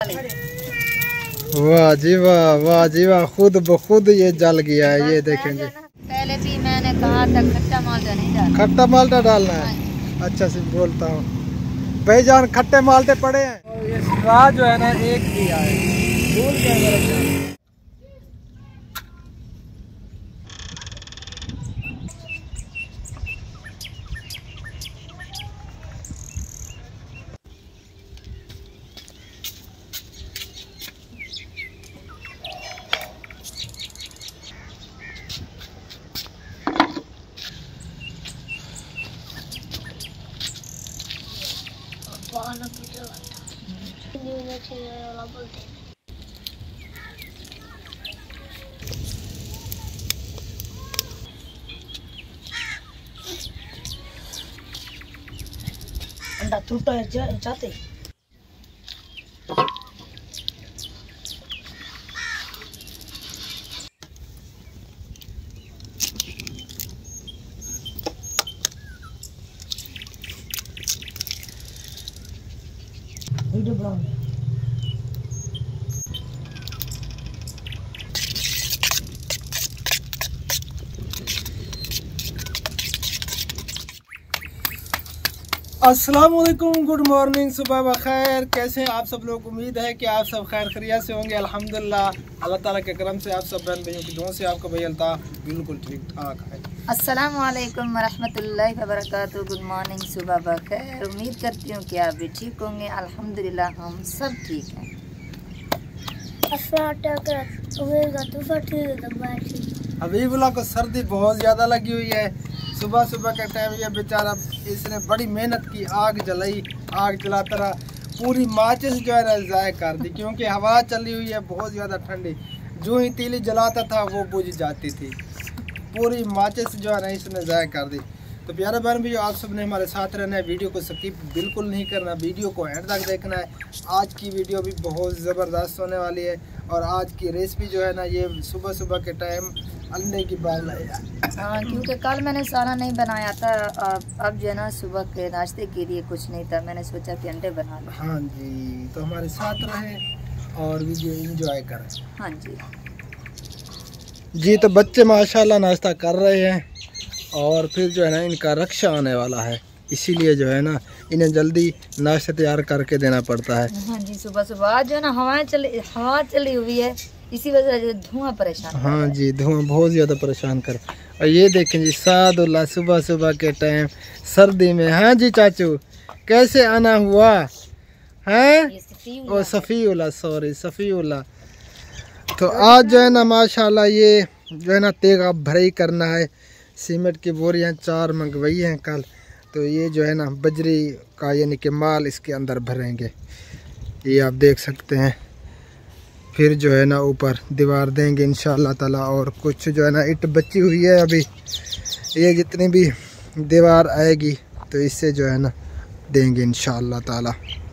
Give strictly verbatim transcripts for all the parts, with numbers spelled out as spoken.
वाह जी वाह, वाह जी वाह, खुद ब खुद ये जल गया है। ये देखेंगे, पहले भी मैंने कहा था खट्टा माल्टा नहीं डालना, खट्टा माल्टा डालना है। अच्छा से बोलता हूँ भाईजान, खट्टे माल्टे पड़े हैं। और ये स्ट्रा जो है ना एक दिया है, भूल गया मेरे ख्याल। अंडा टूटा है जाते वीडियो बनाओ। अस्सलाम वालेकुम, गुड मॉर्निंग, सुबह बखैर। कैसे हैं आप सब लोग? उम्मीद है कि आप सब खैर खैरियत से होंगे। अल्हम्दुलिल्लाह, अल्लाह ताला के करम से आप सब बहन भाइयों की दुआ से आपका भाई अल्ताफ बिल्कुल ठीक ठाक है। अस्सलाम वालेकुम वरहमतुल्लाहि वबरकातुहू, गुड मॉर्निंग, सुबह बखैर। उम्मीद करती हूँ कि आप भी ठीक होंगे। अल्हम्दुलिल्लाह हम सब ठीक हैं। हबीबुल्लाह को सर्दी बहुत ज़्यादा लगी हुई है। सुबह सुबह के टाइम ये बेचारा, इसने बड़ी मेहनत की, आग जलाई, आग जलाता रहा, पूरी माचिस जो है ना ज़ाय कर दी, क्योंकि हवा चली हुई है बहुत ज़्यादा ठंडी। जो ही तीली जलाता था वो बुझ जाती थी, पूरी माचिस जो है ना इसने ज़ाय कर दी। तो प्यारे बहन भी, आप सब ने हमारे साथ रहना है, वीडियो को स्किप बिल्कुल नहीं करना, वीडियो को एंड तक देखना है। आज की वीडियो भी बहुत ज़बरदस्त होने वाली है। और आज की रेसिपी जो है ना, ये सुबह सुबह के टाइम अंडे की बाल है। हाँ, क्योंकि कल मैंने सारा नहीं बनाया था, अब जो है ना सुबह के नाश्ते के लिए कुछ नहीं था, मैंने सोचा कि अंडे बना लूं। हाँ जी, तो हमारे साथ रहें और वीडियो एंजॉय करें। हाँ जी जी। तो बच्चे माशाल्लाह नाश्ता कर रहे हैं और फिर जो है ना इनका रक्षा आने वाला है, इसीलिए जो है ना इन्हें जल्दी नाश्ता तैयार करके देना पड़ता है। हाँ जी, सुबह सुबह आज जो है ना हवा चली हवा चली हुई है, इसी वजह से धुआं परेशान। हाँ जी, धुआं बहुत ज़्यादा परेशान कर। और ये देखें जी, सादुल्ला सुबह सुबह के टाइम सर्दी में। हाँ जी चाचू, कैसे आना हुआ है? और सफ़ीउल्लाह, सॉरी सफ़ीउल्लाह। तो आज जो है ना माशाल्लाह ये जो है ना तेगा भराई करना है। सीमेंट की बोरियां चार मंगवाई हैं कल, तो ये जो है ना बजरी का यानी कि माल इसके अंदर भरेंगे, ये आप देख सकते हैं। फिर जो है ना ऊपर दीवार देंगे इंशाअल्लाह ताला। और कुछ जो है ना ईंट बची हुई है अभी, ये जितनी भी दीवार आएगी तो इससे जो है ना देंगे इंशाअल्लाह ताला।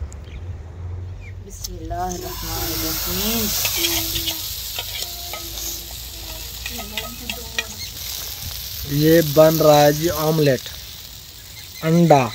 ये बन रहा है जी ऑमलेट, अंडा।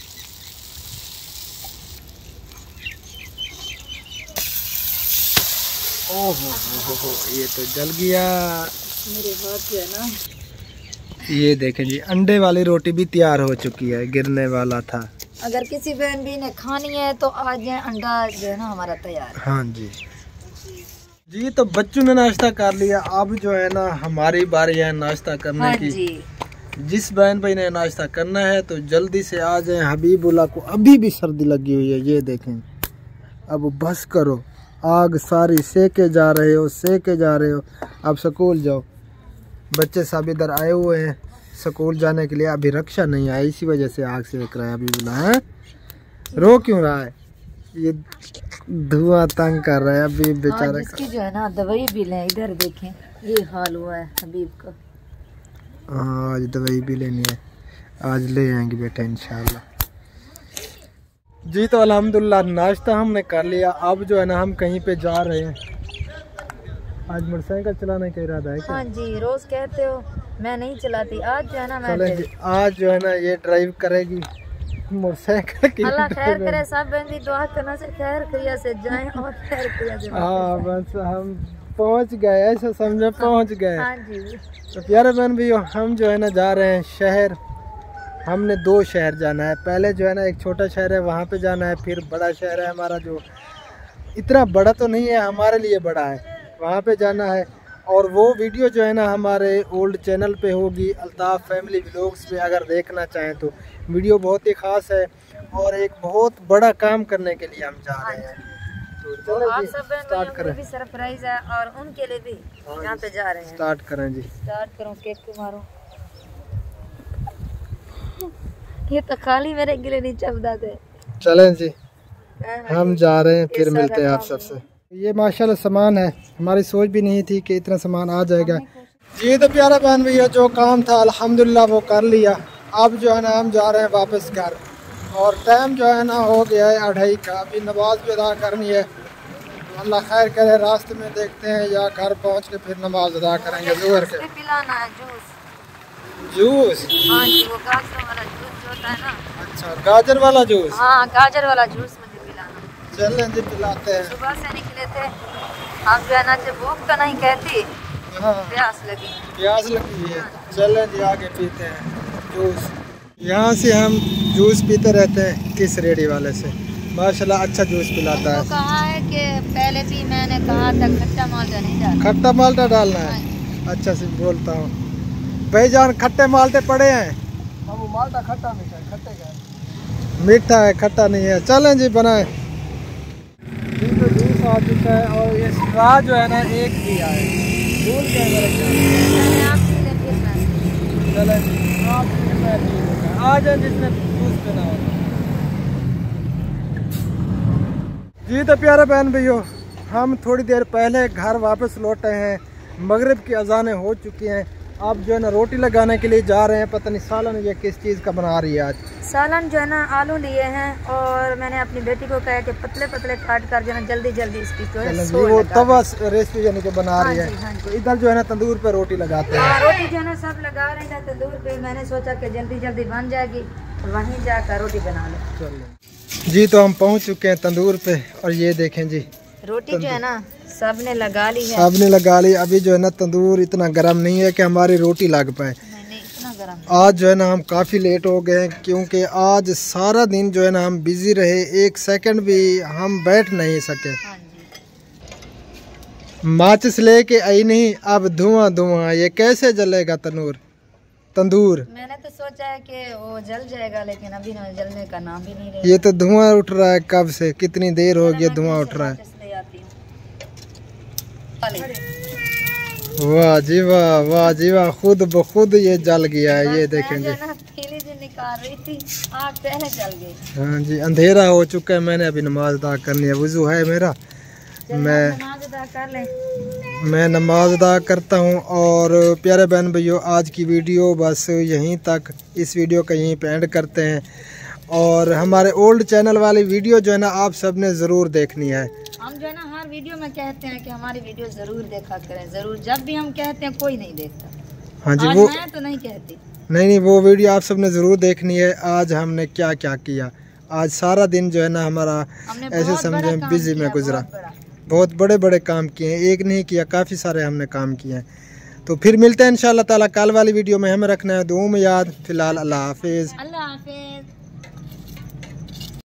ओहो हो हो, ये तो जल गया मेरे हाथ जो है ना। ये देखें जी, अंडे वाली रोटी भी तैयार हो चुकी है, गिरने वाला था। अगर किसी बहन भी ने खानी है तो आज अंडा जो है ना हमारा तैयार है। हाँ जी जी। तो बच्चों ने नाश्ता कर लिया, अब जो है ना हमारी बारी है नाश्ता करने हाँ की। जी। जिस बहन भाई ने नाश्ता करना है तो जल्दी से आ जाए। हबीबुल्लाह को अभी भी सर्दी लगी हुई है, ये देखें। अब बस करो, आग सारी सेके जा रहे हो, सेके जा रहे हो। अब स्कूल जाओ। बच्चे सब इधर आए हुए हैं स्कूल जाने के लिए, अभी रक्षा नहीं आया, इसी वजह से आग सेक रहा है। हबीबुल्लाह है, रो क्यों रहा है? ये धुआं तंग कर रहा है अभी बेचारा। इसकी जो है ना दवाई भी लें, इधर देखें ये हाल हुआ है हबीब का। हाँ, आज दवाई भी लेनी है, आज ले आएंगे बेटा इंशाल्लाह जी। तो अल्हम्दुलिल्लाह नाश्ता हमने कर लिया। अब जो है ना हम कहीं पे जा रहे हैं। आज मोटरसाइकिल चलाने का इरादा है क्या? हाँ जी, रोज कहते हो मैं नहीं चलाती, आज जो है ना मैं चलेंगे। आज जो है ना ये ड्राइव करेगी मोटरसाइकिल की अल्लाह खैर करे, सब बहन भी दुआ करना से खैर क्रिया से जाएं और खैर क्रिया से हाँ बस हम पहुंच गए, ऐसा समझो पहुंच गए। हाँ जी। तो प्यारे बहन भी हम जो है ना जा रहे हैं शहर। हमने दो शहर जाना है, पहले जो है ना एक छोटा शहर है वहाँ पे जाना है, फिर बड़ा शहर है हमारा जो इतना बड़ा तो नहीं है, हमारे लिए बड़ा है, वहाँ पे जाना है। और वो वीडियो जो है ना हमारे ओल्ड चैनल पे होगी, अल्ताफ़ फैमिली व्लॉग्स पे, अगर देखना चाहें तो। वीडियो बहुत ही ख़ास है और एक बहुत बड़ा काम करने के लिए हम जा रहे हैं। तो चलो आप जी सब स्टार्ट करें। भी सरप्राइज है और उनके लिए भी यहाँ पे जा रहे हैं। स्टार्ट करें जी। स्टार्ट करो, केक को मारो। ये तो खाली मेरे गिले नहीं चबदा थे। चलें जी हम जा रहे हैं, फिर मिलते हैं आप सबसे। ये माशाल्लाह सामान है, हमारी सोच भी नहीं थी कि इतना सामान आ जाएगा। जी तो प्यारा बहन भैया जो काम था अल्हम्दुलिल्लाह वो कर लिया। अब जो है ना हम जा रहे हैं वापस घर और टाइम जो है ना हो गया है अढ़ाई का। अभी नमाज भी अदा करनी है, अल्लाह खैर करे, रास्ते में देखते हैं या घर पहुंच के फिर नमाज अदा करेंगे ज़ोहर के। पिलाना है जूस। जूस? हाँ जी, वो गाजर वाला जूस जो होता है ना। अच्छा, गाजर वाला जूस? हाँ, गाजर वाला जूस मुझे पिलाना। चलें जी पिलाते हैं। सुबह से निकले थे हम, जो है ना भूख तो नहीं कहती, हाँ प्यास लगी प्यास लगी है। चलें जी आगे पीते हैं जूस। यहाँ से हम जूस पीते रहते हैं किस रेडी वाले से, माशाल्लाह अच्छा जूस पिलाता है। कहा है कि पहले भी मैंने कहा था खट्टा माल्टा नहीं डालना। खट्टा माल्टा डालना है? अच्छा से बोलता हूँ भाईजान, खट्टे माल्टे पड़े हैं। वो माल्टा खट्टा मीठा है, खट्टे का मीठा है, खट्टा नहीं है। चलें जी बनाए। तो जूस आ चुका है और ये स्ट्रा जो है ना एक दिया है, भूल गए मेरे ख्याल। चलें जी आप आ जाए जिसने जूस पीना हो। जी तो प्यारे बहन भैया हम थोड़ी देर पहले घर वापस लौटे हैं, मगरिब की अजानें हो चुकी हैं। अब जो है ना रोटी लगाने के लिए जा रहे हैं। पता नहीं सालन ये किस चीज़ का बना रही है आज। सालन जो है ना आलू लिए हैं और मैंने अपनी बेटी को कहा कि पतले पतले काट कर जो है जल्दी जल्दी इसकी जो है वो तवा रेसिपी यानी कि बना रही है। हाँ तो इधर जो है ना तंदूर पे रोटी लगाते हैं। रोटी जो है ना सब लगा रहे हैं तंदूर पे। मैंने सोचा कि जल्दी जल्दी बन जाएगी, वहीं जाकर रोटी बना लो। जी तो हम पहुँच चुके हैं तंदूर पे और ये देखें जी रोटी जो है ना सबने लगा ली है। सबने लगा ली। अभी जो है ना तंदूर इतना गर्म नहीं है कि हमारी रोटी लग पाए। इतना गर्म आज जो है ना हम काफ़ी लेट हो गए हैं क्योंकि आज सारा दिन जो है ना हम बिजी रहे, एक सेकंड भी हम बैठ नहीं सके। हाँ माचिस लेके आई नहीं, अब धुआं धुआं। ये कैसे जलेगा तंदूर तंदूर? मैंने तो सोचा है कि वो जल जाएगा, लेकिन अभी ना जलने का नाम भी नहीं रहा। ये तो धुआं उठ रहा है कब से, कितनी देर हो गई धुआं उठ रहा है। वाह जी वाह, वाह जी वाह, खुद ब खुद ये जल गया है। ये देखेंगे निकाल रही थी आग पहले जल गई। हाँ जी अंधेरा हो चुका है, मैंने अभी नमाज अदा करनी है, वुजू है मेरा। मैं नमाज अदा कर ले। मैं नमाज अदा करता हूँ। और प्यारे बहन भैया आज की वीडियो बस यहीं तक, इस वीडियो का यहीं पे एंड करते हैं। और हमारे ओल्ड चैनल वाली वीडियो जो है ना आप सब ने ज़रूर देखनी है। हम जो है ना हर वीडियो में कहते हैं कि हमारी वीडियो ज़रूर देखा करें, ज़रूर। जब भी हम कहते हैं कोई नहीं देखता। हाँ जी आज वो मैं तो नहीं कहती। नहीं नहीं वो वीडियो आप सब ने ज़रूर देखनी है। आज हमने क्या क्या किया, आज सारा दिन जो है ना हमारा ऐसे समझे बिजी में गुजरा। बहुत बड़े बड़े काम किए हैं, एक नहीं किया, काफ़ी सारे हमने काम किए हैं। तो फिर मिलते हैं इंशाल्लाह ताला कल वाली वीडियो में। हमें रखना है दुआ में याद। फिलहाल अल्लाह हाफिज़। अल्लाह हाफिज़।